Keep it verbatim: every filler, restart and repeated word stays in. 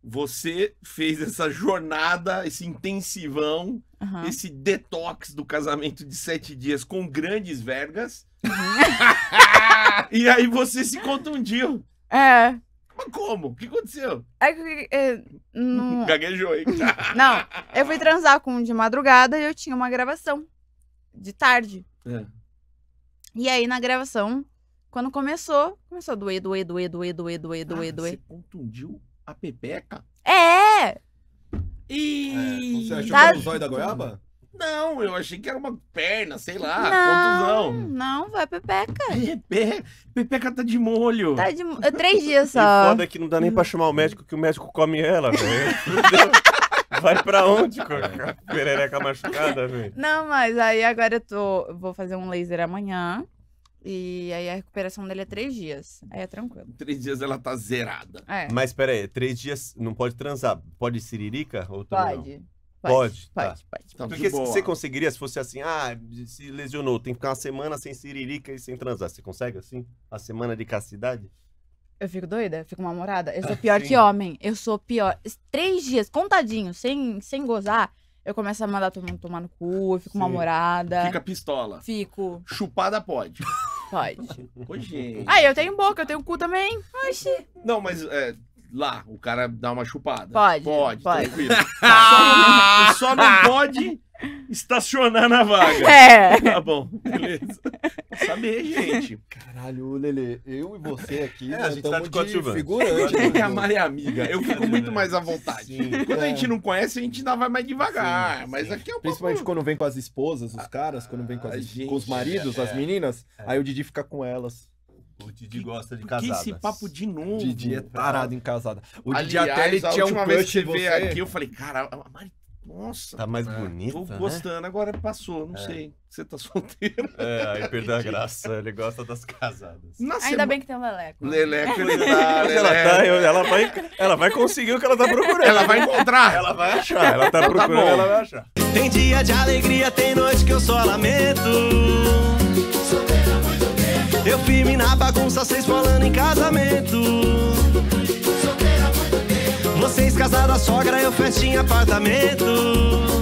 você fez essa jornada, esse intensivão, Uhum. esse detox do casamento de sete dias com grandes vergas. Uhum. E aí você se contundiu. É. Mas como? O que aconteceu? É que. é, não... Gaguejou, hein? não, eu fui transar com um de madrugada e eu tinha uma gravação de tarde. É. E aí, na gravação, quando começou, começou a doer, doer, doer, doer, doer, doer, doer, Ah, doer. Você contundiu a pepeca? É! E... Você achou Tá- que era o zóio da goiaba? Não, eu achei que era uma perna, sei lá, não, contusão. não, vai pepeca. Pepe... Pepeca tá de molho. Tá de... é três dias E só. foda é que não dá nem pra chamar o médico, que o médico come ela, velho. Vai pra onde com a perereca machucada, velho? Não, mas aí agora eu tô. eu vou fazer um laser amanhã. E aí a recuperação dele é três dias. Aí é tranquilo. Três dias ela tá zerada. É. Mas pera aí, três dias não pode transar. Pode siririca? Ou também não? Pode. Pode, tá. Pode, pode. Tá de Porque boa. você conseguiria, se fosse assim, ah, se lesionou, tem que ficar uma semana sem siririca e sem transar. Você consegue assim? Uma semana de castidade? Eu fico doida? Eu fico mal-humorada? Eu sou pior Sim. que homem. Eu sou pior. Três dias, contadinho, sem, sem gozar, eu começo a mandar todo mundo tomar no cu, eu fico Sim. mal-humorada. Fica pistola. Fico. Chupada pode. Pode. Ô, gente. Aí eu tenho boca, eu tenho cu também. Oxi. Não, mas é, lá, o cara dá uma chupada. Pode, Pode, pode. tranquilo. Só não, só não pode estacionar na vaga. É. Tá bom, beleza. Saber, gente. Caralho, Lelê, eu e você aqui, É, a nós gente tá estamos de de coadjuvante. figurante. É que a né? Mari é amiga. Eu fico muito mais à vontade. Sim. Quando a É. gente não conhece, a gente ainda vai mais devagar. Sim, mas sim. aqui é um Principalmente pouco... quando vem com as esposas, os caras, quando vem com, A as- gente- com os maridos, as é. meninas, aí o Didi fica com elas. O Didi gosta de Que casadas. esse papo de novo. O Didi é tarado em casada. O Didi Aliás, até ele a tinha um última vez crush que em você veio você. aqui, eu falei, cara, a Mari... Nossa, Tá mais bonita, tô né? gostando. Agora passou, não É. sei. Você tá solteiro. É, aí perdeu a graça. Ele gosta das casadas. Na Ainda sema- bem que tem o Leleco. Leleco, ele tá... Mas ela, Leleco. tá, ela, vai, ela vai conseguir o que ela tá procurando. Ela vai encontrar. Ela vai achar. Ela tá Tá procurando, bom. ela vai achar. Tem dia de alegria, tem noite que eu só lamento. Eu firme na bagunça, vocês falando em casamento. Vocês casados, a sogra, eu festinha em apartamento.